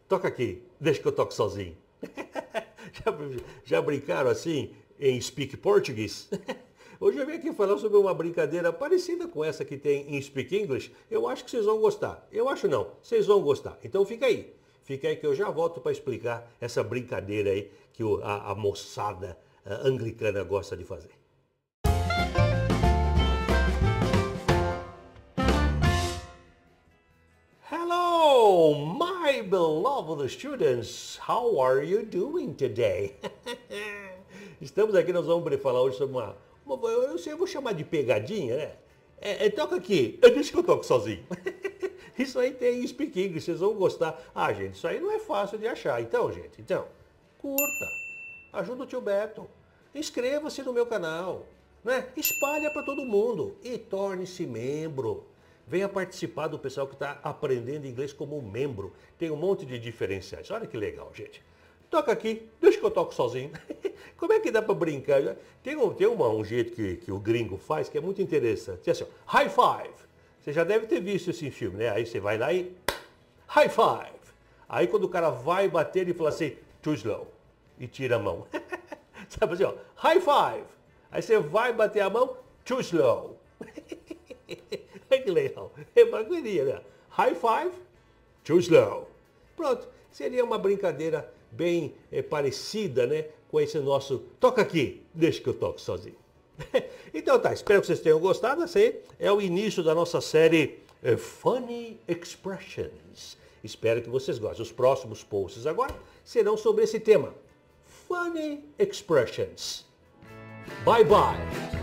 toca aqui, deixa que eu toco sozinho. Já brincaram assim em Speak Português? Hoje eu vim aqui falar sobre uma brincadeira parecida com essa que tem em Speak English. Eu acho que vocês vão gostar. Eu acho não, vocês vão gostar. Então fica aí. Fica aí que eu já volto para explicar essa brincadeira aí que a moçada anglicana gosta de fazer. Hello, my beloved students. How are you doing today? Estamos aqui, nós vamos falar hoje sobre eu vou chamar de pegadinha, né? Toca aqui, deixa que eu toco sozinho. Isso aí tem em Speak English, vocês vão gostar. Ah, gente, isso aí não é fácil de achar. Então, gente, curta, ajuda o tio Beto, inscreva-se no meu canal, né? Espalha para todo mundo e torne-se membro. Venha participar do pessoal que está aprendendo inglês como membro. Tem um monte de diferenciais. Olha que legal, gente. Toca aqui, deixa que eu toco sozinho. Como é que dá para brincar? Tem um jeito que o gringo faz que é muito interessante. É assim, ó, high five. Você já deve ter visto isso em filme, né? Aí você vai lá e high five. Aí quando o cara vai bater, ele fala assim, too slow. E tira a mão. Sabe assim, ó, high five. Aí você vai bater a mão, too slow. Olha que legal. É bacaninha, né? High five, too slow. Pronto. Seria uma brincadeira bem parecida, né? Com esse nosso toca aqui, deixa que eu toco sozinho. Então tá, espero que vocês tenham gostado. Esse é o início da nossa série Funny Expressions. Espero que vocês gostem. Os próximos posts agora serão sobre esse tema. Funny Expressions. Bye bye.